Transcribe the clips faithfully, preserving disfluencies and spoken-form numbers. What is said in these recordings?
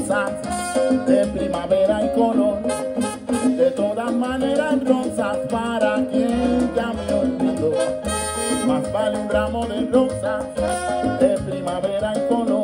rosas de primavera y color. De todas maneras rosas para quien ya me olvidó. Más vale un ramo de rosas de primavera y color.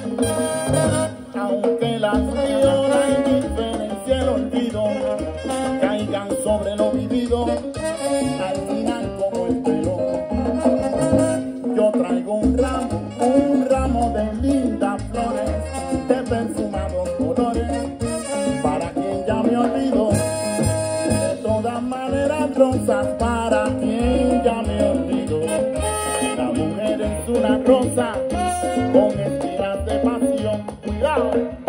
Aunque las llora indiferencia el olvido caigan sobre lo vivido, al final como el pelo. Yo traigo un ramo, un ramo de lindas flores, de perfumados colores, para quien ya me olvidó. De todas maneras rosas para quien ya me olvidó. La mujer es una rosa con espinas de pasión. Cuidado.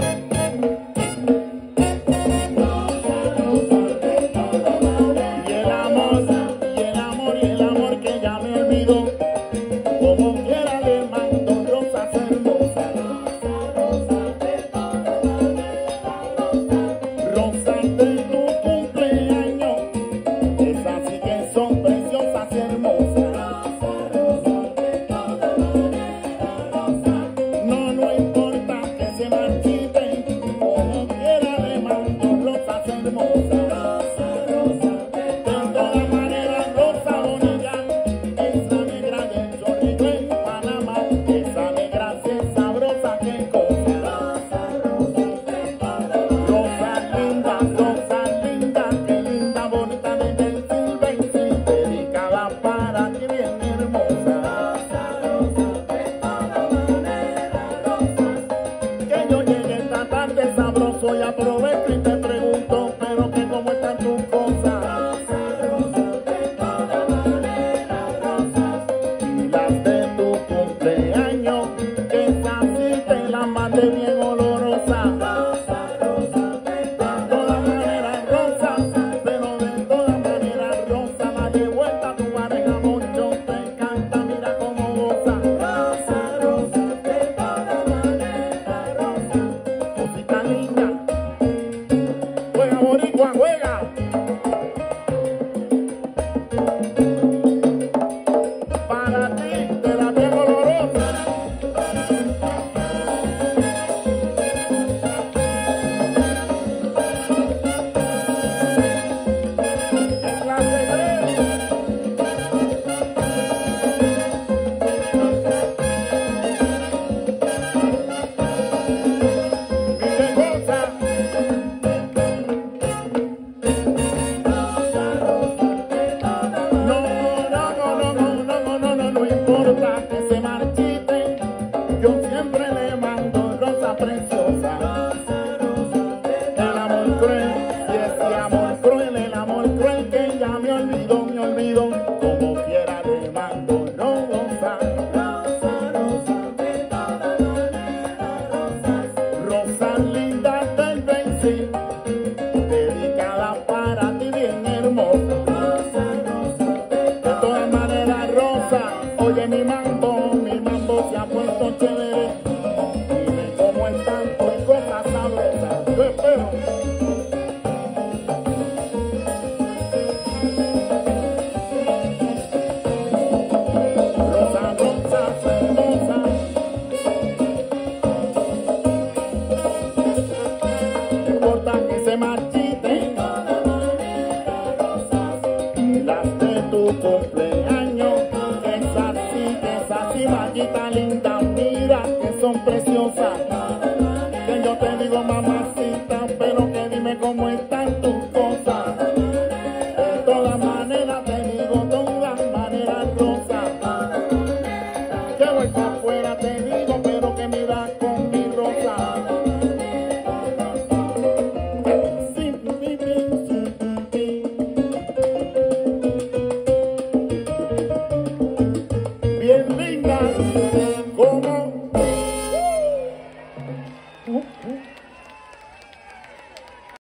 Soy aprovecho y te pregunto, pero que cómo están tus cosas. Y las de tu cumpleaños, que esas sí te las mandé bien olorosas. De todas maneras rosas, pero de todas maneras rosas, la de vuelta a tu pareja mucho te canta, mira cómo goza. Rosa, rosa, de todas maneras rosa, cosita linda. Juega boricua, juega. Para ti, te la tengo olorosa. En clase tres. Mire, goza. Que se marchite, yo siempre le mando rosa preciosa. El amor cruel, y ese amor cruel, el amor cruel que ya me olvidó, me olvidó, como quiera le mando rosa. Rosas lindas del Benzi, dedicadas para ti bien hermosa. De todas maneras rosa. Oye mi mambo, mi mambo se ha puesto chévere. Dime cómo están tus cosas sabrosas. Yo espero. Rosa, rosa, hermosa. No importa que se marchiten las de tu cumpleaños. Y mallita linda, mira que son preciosas. Que yo te digo mamacita, pero que dime cómo están tus cosas. De todas maneras te digo, todas maneras rosas. Que vuelta afuera te digo, pero que mira cómo